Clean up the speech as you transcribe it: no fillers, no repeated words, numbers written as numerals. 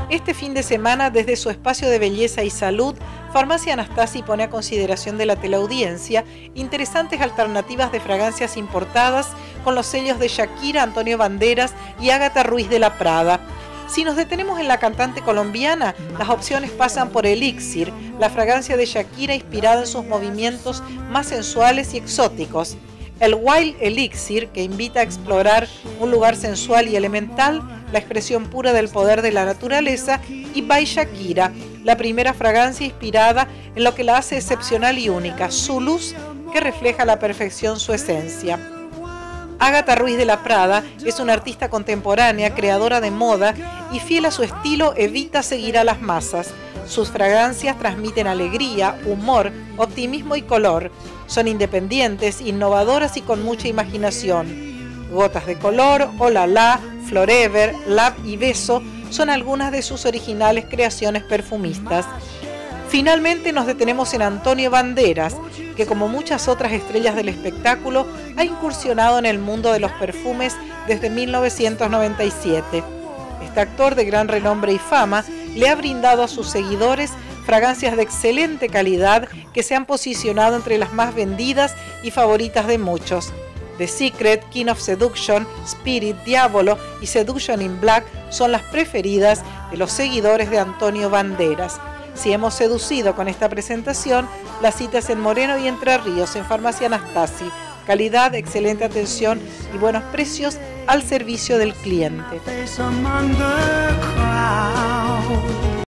Este fin de semana, desde su espacio de belleza y salud, Farmacia Anastasi pone a consideración de la teleaudiencia interesantes alternativas de fragancias importadas con los sellos de Shakira, Antonio Banderas y Ágata Ruiz de la Prada. Si nos detenemos en la cantante colombiana, las opciones pasan por Elixir, la fragancia de Shakira inspirada en sus movimientos más sensuales y exóticos. El Wild Elixir, que invita a explorar un lugar sensual y elemental, la expresión pura del poder de la naturaleza, y By Shakira, la primera fragancia inspirada en lo que la hace excepcional y única, su luz que refleja a la perfección su esencia. Ágata Ruiz de la Prada es una artista contemporánea, creadora de moda y fiel a su estilo evita seguir a las masas. Sus fragancias transmiten alegría, humor, optimismo y color. Son independientes, innovadoras y con mucha imaginación. Gotas de color, Olala, Forever, Love y Beso son algunas de sus originales creaciones perfumistas. Finalmente nos detenemos en Antonio Banderas, que como muchas otras estrellas del espectáculo, ha incursionado en el mundo de los perfumes desde 1997. Este actor de gran renombre y fama le ha brindado a sus seguidores fragancias de excelente calidad que se han posicionado entre las más vendidas y favoritas de muchos. The Secret, King of Seduction, Spirit, Diabolo y Seduction in Black son las preferidas de los seguidores de Antonio Banderas. Si hemos seducido con esta presentación, la cita es en Moreno y Entre Ríos, en Farmacia Anastasi. Calidad, excelente atención y buenos precios al servicio del cliente.